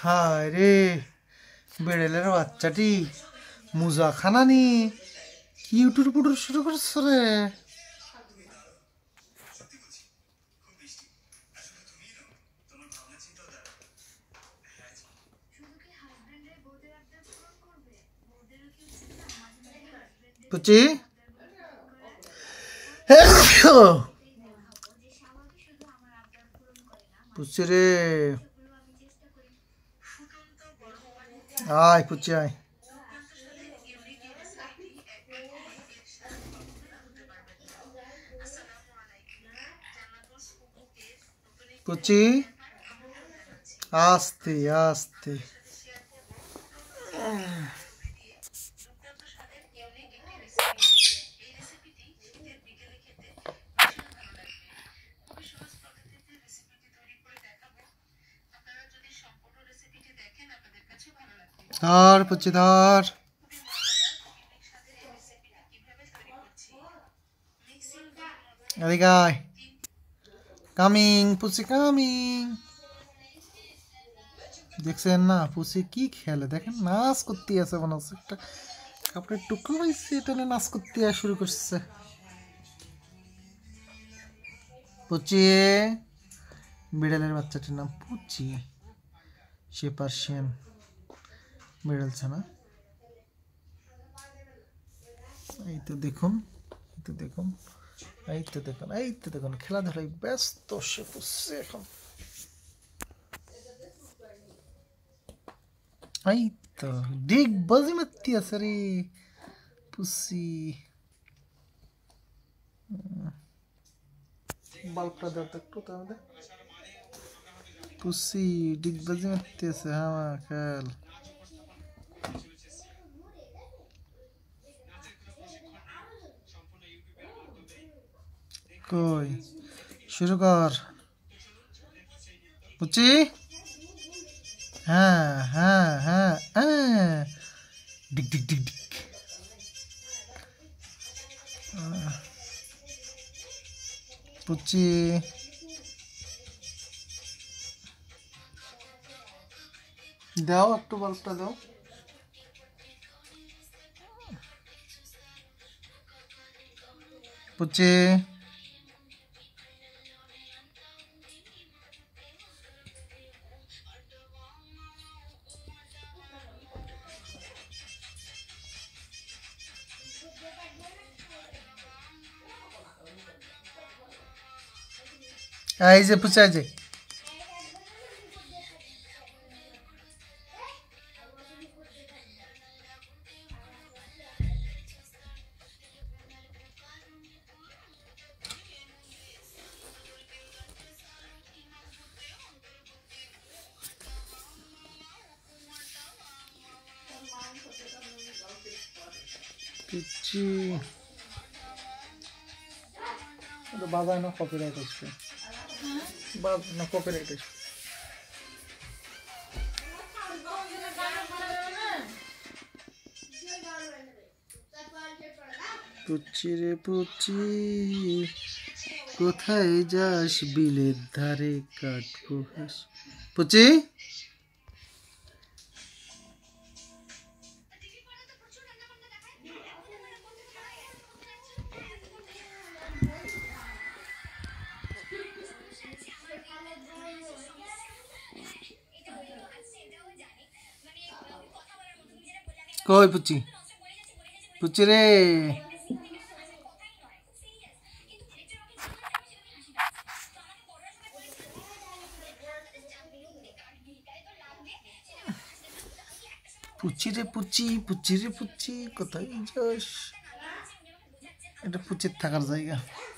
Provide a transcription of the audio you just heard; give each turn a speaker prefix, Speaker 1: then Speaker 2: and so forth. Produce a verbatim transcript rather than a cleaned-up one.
Speaker 1: হায় রে, বেড়েলের বাচ্চাটি মুজা খানা নি কি উটুর পুটুর শুরু করছে রে। পুচি পুচি রে, আয় পুচি আয়। পুচি আস্তে আস্তে। ধর পুচি ধর। এদিকে আয়। কামিং পুচি কামিং। দেখছেন না পুচি কি খেলে, দেখেন নাচ করতে আছে, মনে হচ্ছে একটা কাপড়ের টুকরো হয়েছে, এটা নিয়ে নাচ করতে শুরু করছে। পুচি, বিড়ালের বাচ্চাটির নাম পুচি, সে পার্সিয়ান বিড়াল ছানা। এই তো দেখুন, এই তো দেখুন, এই তো দেখুন, এই তো দেখুন, খেলাধুলায় ব্যস্ত সে পুষছে এখন। এই তো ডিগ বাজি মারতে আছে রে পুষি। বাল্বটা দাও তো একটু, তাহলে পুষি ডিগ বাজি মারতে আছে। হ্যাঁ খেল। কই শুরু কর পুচি। হ্যাঁ হ্যাঁ হ্যাঁ হ্যাঁ, ডিক ডিক ডিক ডিক। পুচি দাও একটু, বাল্বটা দাও। পুচি এই যে পুচি, এই যে পুচি বাজায় না, কপিরাইট আসবে, বাজ না কপিরাইট আসবে। পুচি রে পুচি, কোথায় যাস বিলের ধারে কাটবো ঘাস। পুচি কই পুচি, পুচি রে পুচি রে পুচি, পুচি রে পুচি, কোথায় যাস। এটা পুচির থাকার জায়গা।